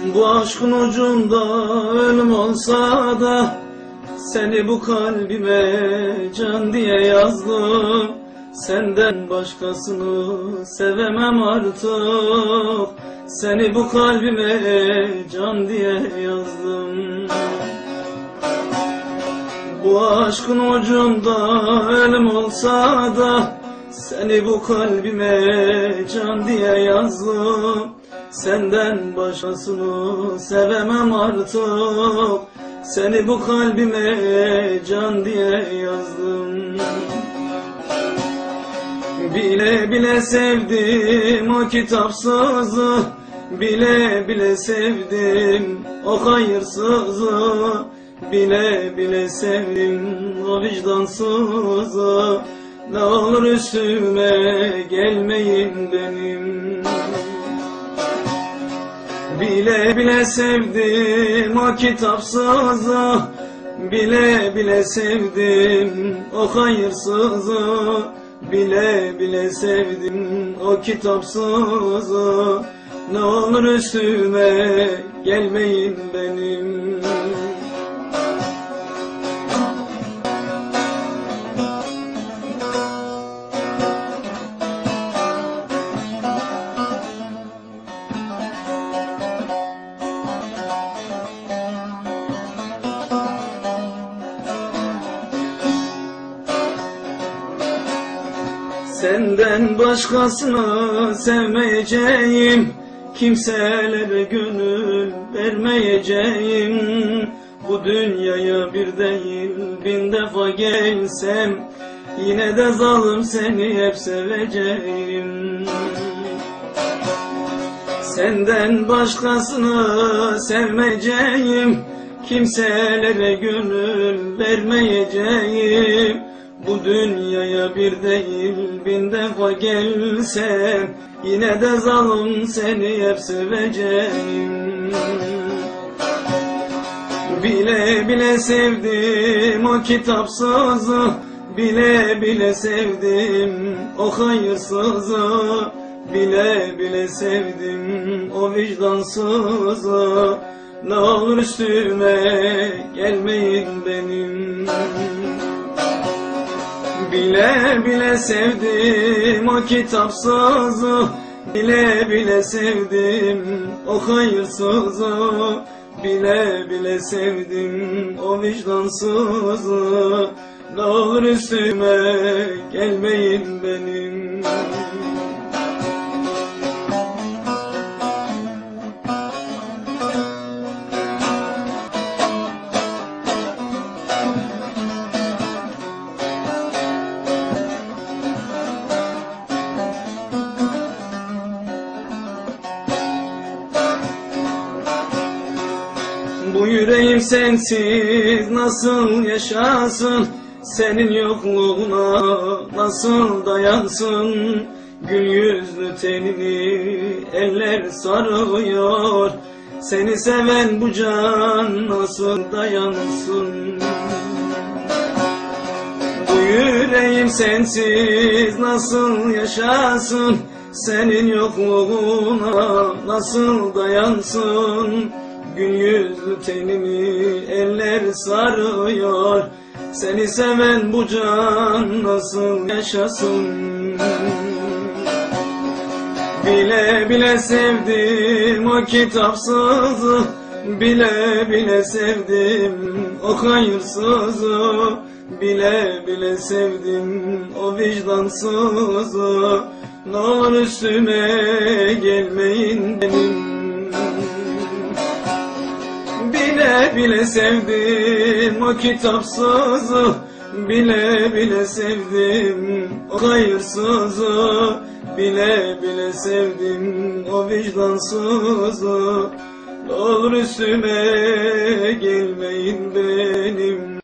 Bu aşkın ucunda ölüm olsa da seni bu kalbime can diye yazdım. Senden başkasını sevemem artık. Seni bu kalbime can diye yazdım. Bu aşkın ucunda ölüm olsa da seni bu kalbime can diye yazdım. Senden başkasını sevemem artık. Seni bu kalbime can diye yazdım. Bile bile sevdim o kitapsızı, bile bile sevdim o hayırsızı, bile bile sevdim o vicdansızı. Ne olur üstüme gelmeyin benim. Bile bile sevdim o kitapsızı, bile bile sevdim o hayırsızı, bile bile sevdim o kitapsızı. Ne olur üstüme gelmeyin benim. Senden başkasını sevmeyeceğim, kimselere gönül vermeyeceğim. Bu dünyaya bir değil bin defa gelsem, yine de zalim seni hep seveceğim. Senden başkasını sevmeyeceğim, kimselere gönül vermeyeceğim. Bu dünyaya bir değil bin defa gelsem, yine de zalim seni hep seveceğim. Bile bile sevdim o kitapsızı, bile bile sevdim o hayırsızı, bile bile sevdim o vicdansızı. Ne olur üstüme gelmeyin benim. Bile bile sevdim o kitapsızı, bile bile sevdim o hayırsızı, bile bile sevdim o vicdansızı. Ne olur üstüme gelmeyin benim. Bu yüreğim sensiz nasıl yaşasın? Senin yokluğuna nasıl dayansın? Gül yüzlü tenini eller sarıyor. Seni seven bu can nasıl dayansın? Bu yüreğim sensiz nasıl yaşasın? Senin yokluğuna nasıl dayansın? Gül yüzlü tenimi eller sarıyor. Seni seven bu can nasıl yaşasın? Bile bile sevdim o kitapsızı, bile bile sevdim o hayırsızı, bile bile sevdim o vicdansızı. Ne olur üstüme gelmeyin benim. Bile bile sevdim o kitapsızı, bile bile sevdim o hayırsızı, bile bile sevdim o vicdansızı. Ne olur üstüme gelmeyin benim.